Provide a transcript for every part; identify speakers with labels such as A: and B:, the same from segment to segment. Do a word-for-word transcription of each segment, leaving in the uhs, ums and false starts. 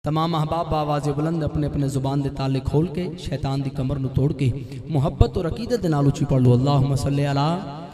A: तमाम अहबाब आवाज़ बुलंद अपने अपने ज़ुबान दे ताले खोल के शैतान दी कमर नूं तोड़ के मुहब्बत और अकीदत दे नाल उची पढ़ लो अल्लाहुम्मा सल्ली अला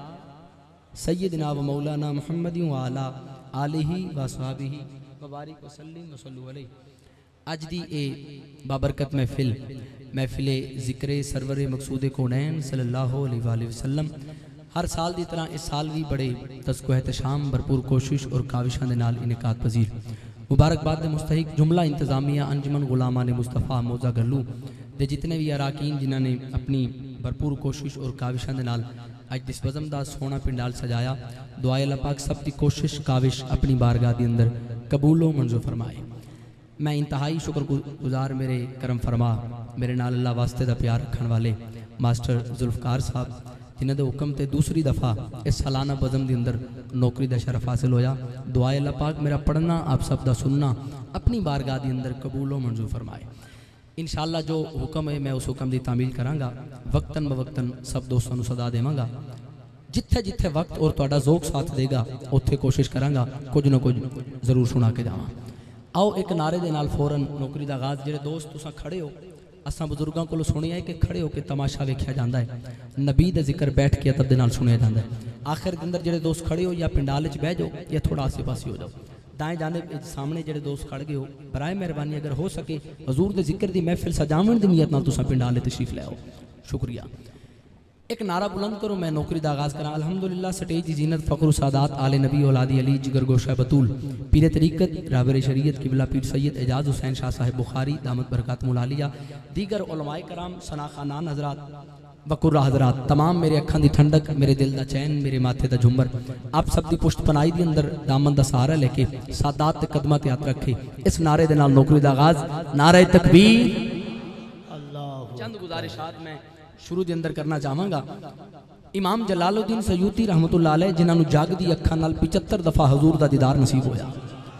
A: सय्यिदिना व मौलाना मुहम्मदिन व अला आलिहि व सहाबिहि व बारिक व सल्लिम व सल्लु अलैहि। अज दी ए बाबरकत महफिल महफिल ज़िक्र सरवर मकसूद कौनैन सल्लल्लाहु अलैहि वसल्लम हर साल की तरह इस साल भी बड़े तज़्को एहतशाम भरपूर कोशिश और काविशां दे नाल इनेकात पजीर मुबारकबाद के मुस्तहिक जुमला इंतजामिया अंजुमन गुलामा ने मुस्तफ़ा मोजा गल्लू दे जितने भी अराकीन जिन्होंने अपनी भरपूर कोशिश और काविशां दे नाल अज दिस बज़म दा सोहना पिंडाल सजाया। दुआ अल्लाह पाक सब की कोशिश काविश अपनी बारगाह के अंदर कबूलो मंजूर फरमाए। मैं इंतहाई शुक्रगुजार मेरे करम फरमा मेरे नाल अल्लाह वास्ते दा प्यार रखने वाले मास्टर जुल्फकार साहब जिन्होंने हुक्म ते दूसरी दफ़ा इस सालाना बज़म के अंदर नौकरी का शरफ हासिल होया। दुआ अल्लाह पाक मेरा पढ़ना आप सब का सुनना अपनी बारगाह के अंदर कबूलो मंजूर फरमाए। इंशाअल्लाह जो हुक्म है मैं उस हुक्म की तामील कराँगा वक्तन ब वक्तन सब दोस्तों को सदा देवांगा जिथे जिथे वक्त और तुहाडा ज़ोक साथ देगा उत्थे कोशिश कराँगा कुछ ना कुछ जरूर सुना के जावां। आओ एक नारे दे नाल फौरन नौकरी का आगाज़ जेडे दोस्त तुसां खड़े हो असा बुजुर्गों को सुनिया है कि खड़े होकर तमाशा वेख्या जाता है नबी का जिक्र बैठ के अदब दे नाल सुनिया जाता है। आखिर के अंदर जेडे दोस्त खड़े हो या पिंडाल च बह जाओ या थोड़ा आसे पासे हो जाओ। दाएं जाने सामने जेडे दोस्त खड़ गए हो बराए मेहरबानी अगर हो सके हजूर के जिक्र की महफिल सजावन की नीयत नाल तुसां पिंडाल तशरीफ ले आओ। शुक्रिया। एक नारा बुलंद करो मैं नौकरी का आगाज़ करा। अल्हम्दुलिल्लाह सटेज की जीनत फ़ख्र सादात आले नबी औलादी अली जिगर गोशा बतूल पीर तरीक़त राबर शरीयत किबला पीर सैयद एजाज हुसैन शाह साहिब बुखारी दामत बरकातुहुल आलिया दीगर उलमाए कराम सना खानान हजरात वकुर्रा हजरात तमाम मेरे अखां दी ठंडक मेरे दिल दा चैन मेरे माथे दा झुंबर आप सब दी पुष्ट पनाई दी अंदर दामन दा सहारा लेके सादात ते कदमां ते हाथ रखे इस नारे दे नाल नौकरी दा आगाज़ नारे तकबीर अल्लाह। चंद गुजारिशात मैं शुरू के अंदर करना चाहांगा। इमाम जलालुद्दीन सयूती रहमतुल्लाह अलैह जिन्होंने जग दी अखां नाल पचहत्तर दफा हजूर दा दीदार नसीब होया।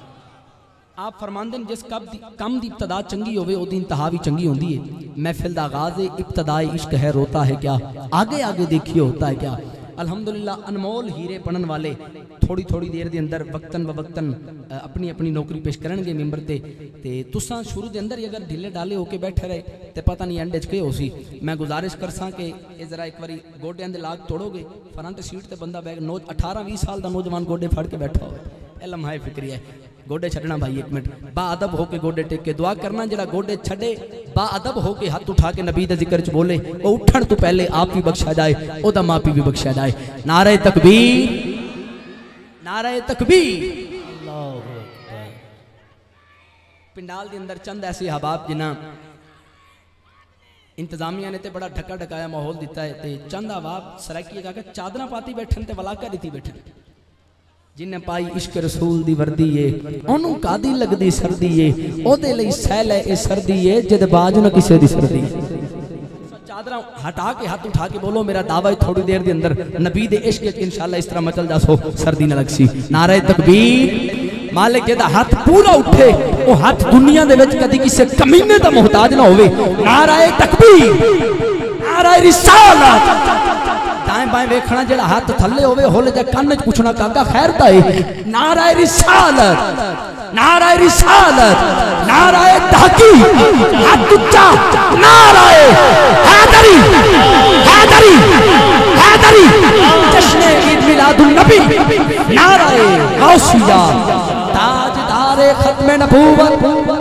A: आप फरमांदे जिस कम की इब्तदा चंगी होवे ओदी इंतहा भी चंगी होंदी है। महफिल दा आगाज़ इब्तदाए इश्क है रोता है क्या आगे आगे देखिए होता है क्या। अल्हम्दुलिल्लाह अनमोल हीरे पढ़न वाले थोड़ी थोड़ी देर के अंदर वक्तन ब वक्तन अपनी अपनी नौकरी पेश करनगे मिंबर ते ते तुसां शुरू के अंदर ही अगर ढिले डाले होके बैठे रहे तो पता नहीं एंड के हो सी। मैं गुजारिश कर सा कि जरा एक बारी गोडियां दे लाग तोड़ोगे फ्रंट सीट ते बंदा बैग नौ अठारह बीस साल का नौजवान गोडे फड़ के बैठा हो लम्हा फिक्री है गोडे छड़ना भाई एक मिनट बा अदब होके गोडे टेक के दुआ करना जरा गोडे छड़े बा अदब होके हाथ उठा के नबी दे जिक्र च बोले वो उठन तो पहले आप भी बख्शा जाए ओदा मापी भी बख्शा जाए। नारे तकबीर नारे तकबीर अल्लाहु अकबर। पिंडाल के अंदर चंद ऐसे हबाब जिन्हां इंतजामिया ने तो बड़ा ढका ढकाया माहौल दिता है ते चंद हबाब सराकी का चादर पाती बैठन ते वलाका दी बैठन जिन्हें पाई इश्क रसूल दी वर्दी है ओनू कादी लगदी सर्दी है ओदे लई सैल है ए सर्दी है जद बाज न किसे दी सर्दी। चादर हटा के हाथ उठा के बोलो मेरा दावा है थोड़ी देर के अंदर नबी दे इश्क इंशाअल्लाह इस तरह मचल जासो सर्दी न लगसी। नारे तकबीर। मालिक जेदा हाथ पूरा उठे वो हाथ दुनिया दे विच कदी किसे कमीने दा मोहताज ना होवे। नारे तकबीर नारे रिसालत। दाएं बाएं वेखना जेड़ा हाथ थल्ले होवे होले जा कान च पूछना काका खैर ता है। नारा रिसालत नारा रिसालत नारा तहकीक हाथ उच्चा नारा हैदरी हैदरी हैदरी जश्न ईद मिलादुन नबी नारा गौसिया ताजदार खत्म नबूवत।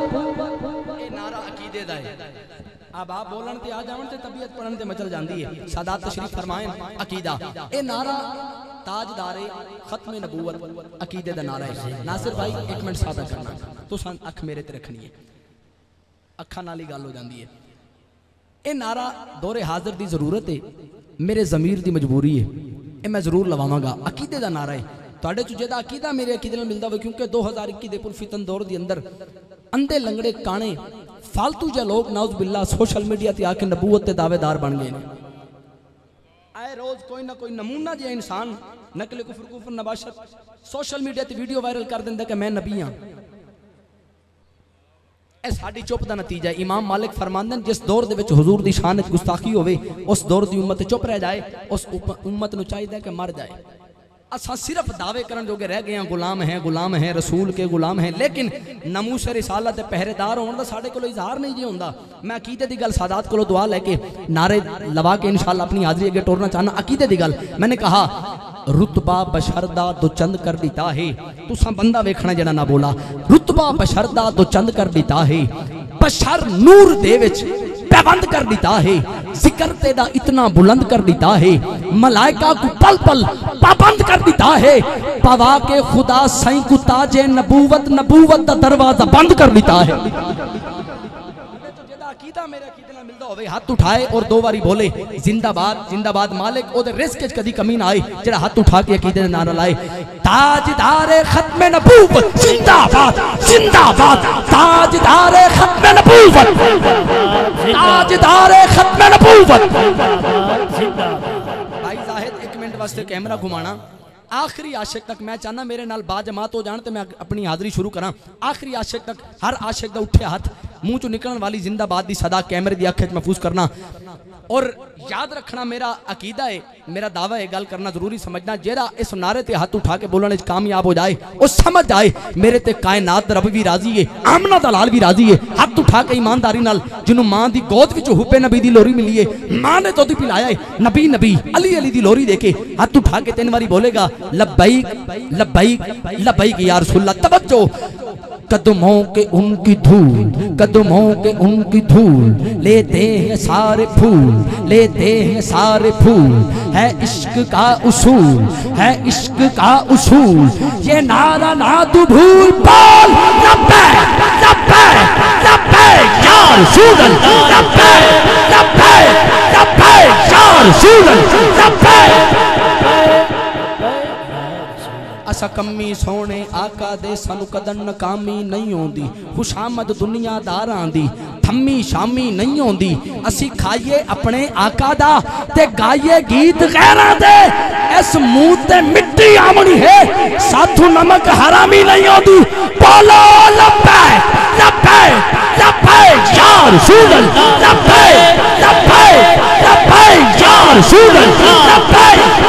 A: अब आप बोलन ते आ जावन ते तबीयत पढ़न ते मचल जांदी है। सादात तशरीफ फरमाएं अकीदा ए नारा ताजदारे खत्म नबूवत अकीदे दा नारा है। नासिर भाई एक मिनट सादा करना तुसां अख मेरे ते रखनी है अखां नाल ही गल हो जांदी है। ए नारा दौरे हाजिर दी जरूरत है मेरे जमीर दी मजबूरी है ए मैं जरूर लवावांगा। अकीदे दा नारा है तुहाडे च जेदा अकीदा मेरे अकीदे नाल मिलदा होवे क्योंकि दो हज़ार इक्की दे पुरफितन दौर दे अंदर अंधे लंगड़े काने फालतू जा लोग नाउज बिल्ला सोशल मीडिया ते आके नबूवत के दावेदार बन गए हैं। आए रोज कोई ना कोई नमूना जिहा इंसान नकल कुफर कुफर नबाशत सोशल मीडिया ते वीडियो वायरल कर दिंदा कि मैं नबी हां। ए साडी चुप दा नतीजा। इमाम मालिक फरमांदे जिस दौर दे विच हुजूर दी शान विच गुस्ताखी होवे उस दौर दी उम्मत चुप रह जाए उस उम्मत नूं चाहिदा कि मर जाए। असा सिर्फ दावे करन जोगे रह गए हैं, गुलाम हैं गुलाम हैं रसूल के गुलाम हैं, लेकिन नमूस रिसालत दे पहरेदार होने का साढ़े को इजहार नहीं जी होंदा। मैं अकीदे की गल सादात को दुआ लैके नारे लवा के इंशाअल्लाह अपनी हाजरी अगे टोरना चाहना। अकीदे की गल मैंने कहा रुतबा बशरदा दो चंद कर दिता है, तुसा बंदा वेखना जड़ा ना बोला, रुतबा बशरदा दो चंद कर दिता है, बशर नूर दे विच पैबंद कर दिता है, जिक्र तेरा इतना बुलंद कर दिता है, मलाइका को पल पल पाबंद कर दिता है, पवा के खुदा सही को ताजे नबूवत नबूवत का दरवाजा बंद कर दिता है। हाथ उठाए और दो बारी बोले जिंदाबाद जिंदाबाद मालिक ओदे रिस्क च कदी कमी ना आए, जेड़ा हाथ उठा के अकीदे दे नारा लाए ताजदारे खत्मे नबूवत जिंदाबाद जिंदाबाद ताजदारे खत्मे नबूवत ताजदारे खत्मे नबूवत। भाई जाहिद एक मिनट वास्ते कैमरा घुमाना, आखिरी आशिक तक मैं चाहना मेरे नाल बाजमात हो जान तो मैं अपनी हाजरी शुरू करा। आखिरी आशिक तक हर आशिक का उठे हाथ मुंह चो निकलने वाली जिंदाबाद की सदा कैमरे की अख महफूज करना और याद रखना मेरा अकीदा है, मेरा दावा है, गल करना जरूरी समझना। जेड़ा इस नारे ते हाथ उठा के बोलने कामयाब हो जाए वो समझ जाए मेरे ते कायनात रब भी राजी है, आमना दा लाल भी राजी है। हाथ उठा के ईमानदारी नाल जिन्हों मां की गोद विच हुब्बे नबी दी लोरी मिली है, मां ने दुध पिलाया है, नबी नबी अली अली दी लोरी देके हाथ उठा के तीन बारी बोलेगा लब्बैक लब्बैक लब्बैक या रसूलल्लाह। तवज्जो कदमों के उनकी धूल कदमों के उनकी धूल लेते हैं सारे फूल लेते हैं सारे फूल, है इश्क का उसूल है इश्क का उसूल, ये नारा ना तू भूल बोल लब्बैक लब्बैक लब्बैक या रसूलल्लाह लब्बैक लब्बैक लब्बैक या रसूलल्लाह लब्बैक। असा कमी सोने आका दे सानू कदन नकामी नहीं होंदी, खुशामद दुनियादारां दी थम्मी शामी नहीं होंदी। असी खाइए अपने आका दा ते गाइए गीत गैरां दे, इस मुंह ते मिट्टी आमनी है साथू नमक हरामी नहीं होंदी। बोलो लब्बैक लब्बैक लब्बैक या रसूलल्लाह लब्बैक लब्बैक लब्बैक या रसूलल्लाह लब्बैक।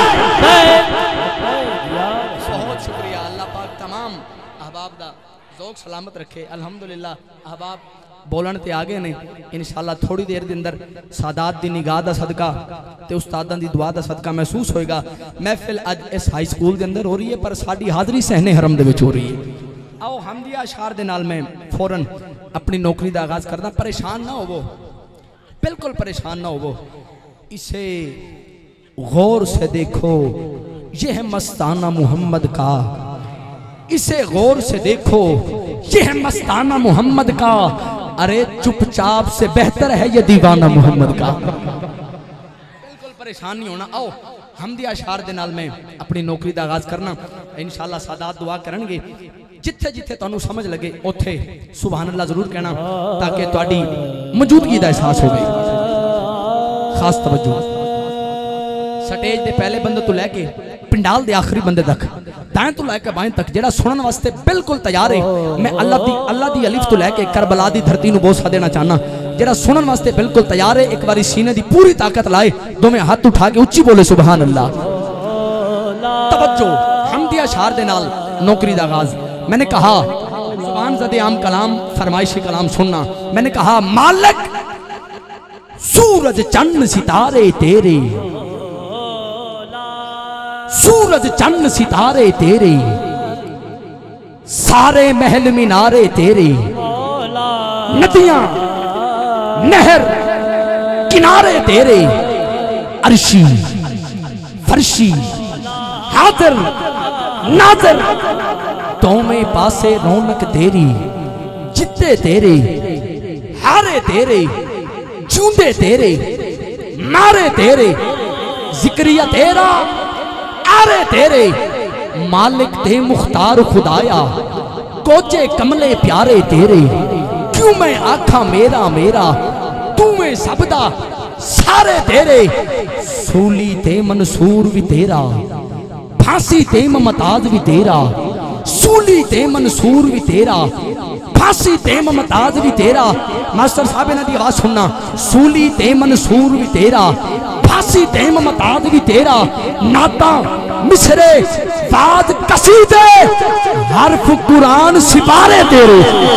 A: सलामत रखे अल्हम्दुलिल्लाह। अहबाब बोलन ते आ गए ने इंशाअल्लाह थोड़ी देर के अंदर सादात दी निगाह दा सदका ते उस्तादां दी दुआ दा सदका महसूस होएगा। महफिल अज इस हाई स्कूल के अंदर हो रही है पर साडी हाजरी सहने हरम दे विच हो रही है। आओ हमदिया अशार दे नाल मैं फौरन अपनी नौकरी का आगाज करदा। परेशान ना होवो, बिल्कुल परेशान ना होवो, इसे गौर से देखो ये है मस्ताना मोहम्मद का, इसे गौर से देखो ये है मस्ताना मोहम्मद का, अरे चुपचाप से बेहतर है ये दीवाना मोहम्मद का। बिल्कुल परेशान नहीं होना। आओ हमदिया अशार दे नाल मैं अपनी नौकरी का आगाज करना। इंशाअल्लाह सादात दुआ करनगे, जिथे जिथे तुहानू समझ लगे उथे सुभान अल्लाह जरूर कहना ताकि तुहाडी मौजूदगी का एहसास होवे। खास तवज्जो स्टेज के पहले बंदे तो लैके पिंडाल के आखिरी बंदे तक, दाएं तो लैके बाएं तक जेड़ा सुनने वास्ते बिल्कुल तैयार है। मैं अल्लाह दी अल्लाह दी अलिफ तो लैके करबला दी धरती नूं बोसा देना चाहना, जेड़ा सुनने वास्ते बिल्कुल तैयार है एक बारी सीने दी पूरी ताकत लाए, दोवें हाथ उठा के उच्ची बोले सुभान अल्लाह। तवज्जो हमदिया अशार दे नाल नौकरी दा आगाज। मैंने कहा जुबान ज़दे आम कलाम फरमाइशी कलाम सुनना। मैंने कहा मालिक सूरज चंद सितारे तेरे, सूरज चंद सितारे तेरे, सारे महल मीनारे तेरे, नदियां नहर किनारे तेरे, अर्शी फर्शी हाजिर नाजिर दोवें पासे रौनक तेरी, जिते तेरे हारे तेरे, जूंदे तेरे, मारे तेरे, जिक्रिया तेरा, आरे तेरे, मालिक ते मुख्तार खुदाया, कोचे कमले प्यारे तेरे, क्यों मैं आखा मेरा मेरा, तू में सबदा सारे तेरे, सूली ते मंसूर भी तेरा, फांसी ते ममताज भी तेरा, सूली ते मंसूर भी तेरा, फांसी ते ममताज भी तेरा। मास्टर साहब इन्हां दी आवाज सुनना, सूली ते मंसूर भी तेरा, फांसी ते ममताज भी तेरा, नाता मिसरे फाद कसीदे हर्फ कुरान सिपारे तेरे,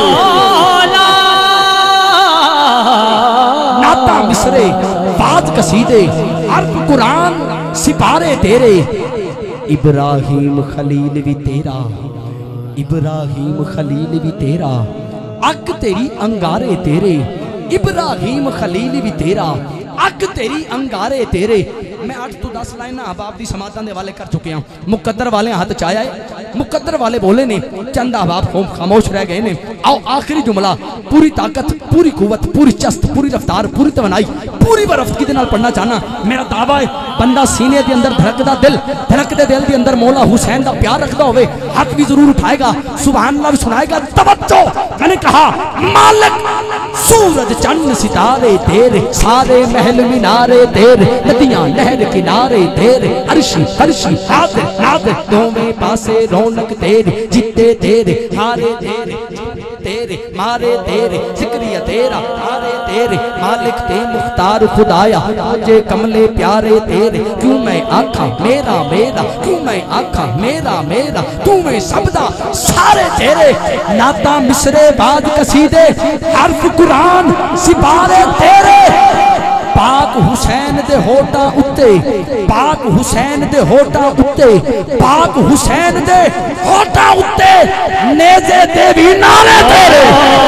A: नाता मिसरे फाद कसीदे हर्फ कुरान सिपारे तेरे। इब्राहिम खलील भी तेरा, इब्राहिम खलील भी तेरा, अग तेरी अंगारे तेरे। इब्राहिम खलील भी तेरा, अग तेरी अंगारे तेरे। मैं आठ तो दस लाइन अहबाब दी समातां दे वाले कर चुके हूं। मुकद्दर वाले हाथ चाया है, मुकद्दर वाले बोले ने, चंद अहबाब खामोश रह गए ने। आओ आखिरी जुमला पूरी ताकत, पूरी कुवत, पूरी चस्त, पूरी रफ्तार, पूरी तवनाई, पूरी बरफ्तगी दे नाल पढ़ना चाहना। मेरा दावा है बंदा सीने दे अंदर धड़कदा दिल, धड़कदे दिल दे अंदर मौला हुसैन दा प्यार रखदा होवे, हाथ भी जरूर उठाएगा, सुभान अल्लाह भी सुनाएगा। तवज्जो, मैंने कहा मालिक सूरज चंद सितारे तेरे, सारे महल मीनारे तेरे, नदियां नहर किनारे तेरे, अर्शी फर्शी हादिर नादिर दोवें पासे रौनक तेरी, जिते तेरे हारे तेरे, तेरे मारे तेरे, जिक्रिया तेरा हारे तेरे, मालिक ते मुख्तार खुदाया, तुझे कमले प्यारे तेरे। क्यों मैं आखा मेरा मेरा, क्यों मैं आखा मेरा मेरा, तू मैं सबदा सारे तेरे। नाता मिसरे बाद कसीदे हर्फ कुरान सिपारे तेरे। पाक हुसैन दे होठा उत्ते, पाक हुसैन दे होठा उत्ते, पाक हुसैन दे होठा उत्ते नेज़े दे भी नारे तेरे।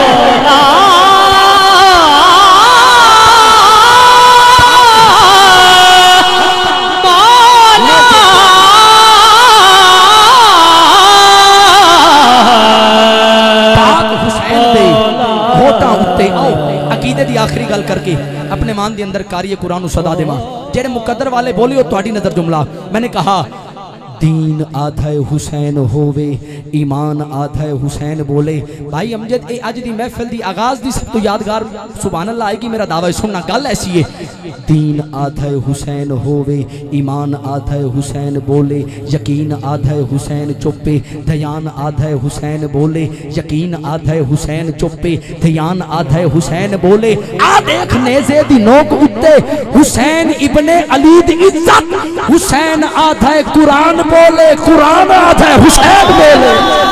A: पाक हुसैन दे होठा उत्ते। आओ अकीदे दी आखिरी गल करके अपने मान दे अंदर कारिए कुरान सदा देवा। जेड़े मुकद्दर वाले बोले तुहाडी नजर जुमला, मैंने कहा दीन आधा हुसैन होवे, ईमान आधा हुसैन बोले। भाई अमजद ए अज दी महफिल दी आगाज दी सब तो यादगार सुभान अल्लाह आएगी। मेरा दावा सुनना, गल ऐसी है दीन आधा हुसैन होवे, ईमान आधा हुसैन बोले, यकीन आधा हुसैन चुप्पे, ध्यान आधा हुसैन बोले, यकीन आधा हुसैन चुप्पे, ध्यान आधा हुसैन बोले। आ देख नेज़े दी नोक उत्ते हुसैन इब्ने अली दी इज्जत, हुसैन आधा कुरान बोले, कुरान आधा हुसैन बोले,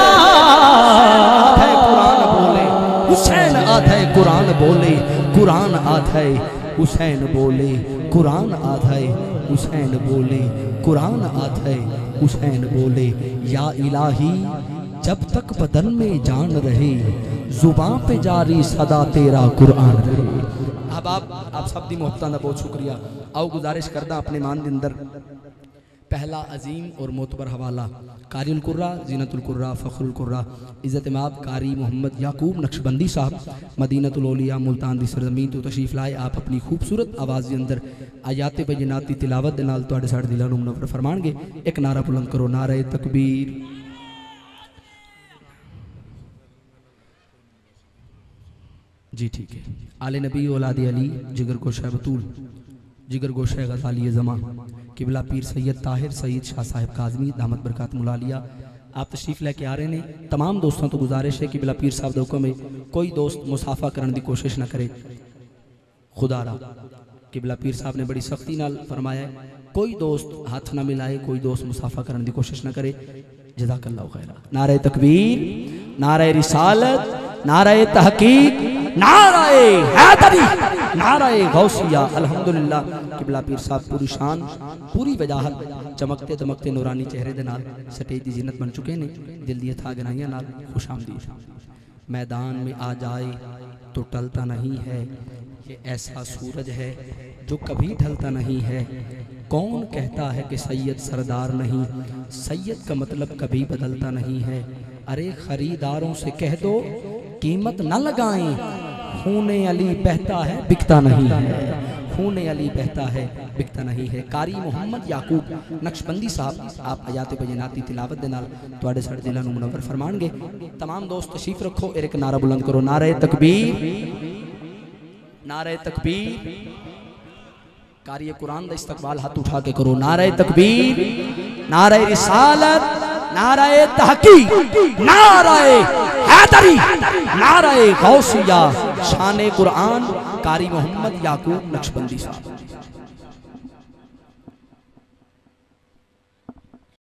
A: आधा कुरान बोले, हुसैन आधा कुरान बोले, कुरान आधा हुसैन बोले, कुरान आधा हुसैन बोले, कुरान आधा हुसैन बोले। या इलाही जब तक बदन में जान रहे, जुबान पे जारी सदा तेरा कुरान रहे। अब आप आप सब दी मोहब्बतां दा बहुत शुक्रिया। आओ गुजारिश करदा अपने मान दे अंदर पहला अजीम और मोतबर हवाला कारिउल कुर्रा, जीनतुल कुर्रा, फ़ख्रुल कुर्रा, इज़्ज़त माब कारी मोहम्मद याकूब नक्शबंदी साहब मदीनतुल औलिया मुल्तान दी सरजमीन तो तशरीफ लाए। आप अपनी खूबसूरत आवाज़ के अंदर आयात बयनात दी तिलावत दे नाल तुहाडे साडे दिलां नूं मुनव्वर फरमाणगे। एक नारा बुलंद करो, नारे तकबीर। जी ठीक है। आले नबी औलाद अली, जिगर गोशा बतूल, जिगर गोशा गज़ाली ज़मा, किबला पीर सैयद ताहिर सईद शाह साहिब काज़मी दामत बरकत मुलालिया आप तशरीफ लेके आ रहे हैं। तमाम दोस्तों तो गुजारिश है कि बिला पीर साहब दे हुक्म है कोई दोस्त मुसाफा करने की कोशिश ना करे। खुदारा कि बिला पीर साहब ने बड़ी सख्ती नाल फरमाया है कोई दोस्त हाथ ना मिलाए, कोई दोस्त मुसाफा करने की कोशिश ना करे। जज़ाकल्लाहु खैरा। नारे तकबीर, नारे रिसालत, नारे तहकीक, नारे हैदरी, नारे गौसिया। अल्हम्दुलिल्लाह किबला पीर साहब पूरी शान पूरी वजाहत चमकते दमकते नूरानी चेहरे दे नाल स्टेज की जिन्नत बन चुके ने। दिल दी था गनाइयां नाल खुशामदीद। मैदान में आ जाए तो टलता नहीं है, ये ऐसा सूरज है जो कभी ढलता नहीं है। कौन कहता है कि सैयद सरदार नहीं, सैयद का मतलब कभी बदलता नहीं है। अरे खरीदारों से कह दो कीमत न लगाएं, खूने अली बहता है बिकता नहीं है, खूने अली बहता है बिकता नहीं है। कारी मोहम्मद याकूब नक्शबंदी साहब आप आयात बयनाती तिलावत दे नाल तुहाडे साडे दिलां नूं मुनव्वर फरमाणगे। तमाम दोस्त तशरीफ रखो, एक नारा बुलंद करो, नारे तकबीर, नारे तकबीर। कारी कुरान दा इस्तकबाल हाथ उठा के करो, नारे तकबीर, नारे रिसालत, नारे तहकीक, नारे हैदरी, नारे गौसिया। शान कुरान कारी मोहम्मद याकूब नक्शबंदी साहब।